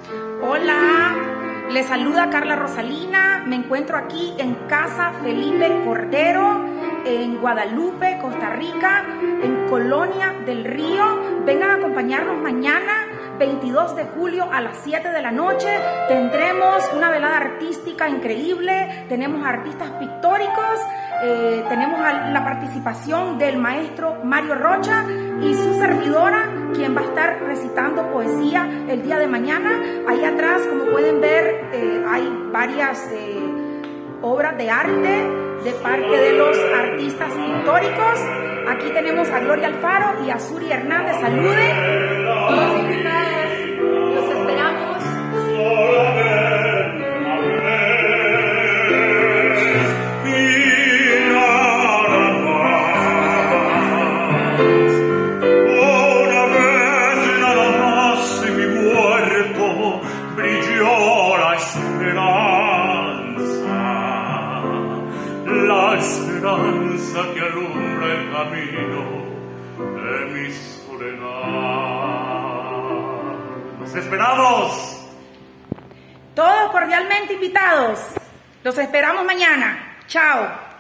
Hola, les saluda Carla Rosalina. Me encuentro aquí en Casa Felipe Cordero, en Guadalupe, Costa Rica, en Colonia del Río. Vengan a acompañarnos mañana, 22 de julio a las 7 de la noche. Tendremos una velada artística increíble, tenemos artistas pictóricos, tenemos la participación del maestro Mario Rocha y su servidora, quien va a estar recitando poesía el día de mañana. Ahí atrás, como pueden ver, hay varias obras de arte de parte de los artistas pictóricos. Aquí tenemos a Gloria Alfaro y a Suri Hernández. Saluden. Los invitados, los esperamos. La esperanza que alumbra el camino de mi soledad. ¡Los esperamos! Todos cordialmente invitados. Los esperamos mañana. Chao.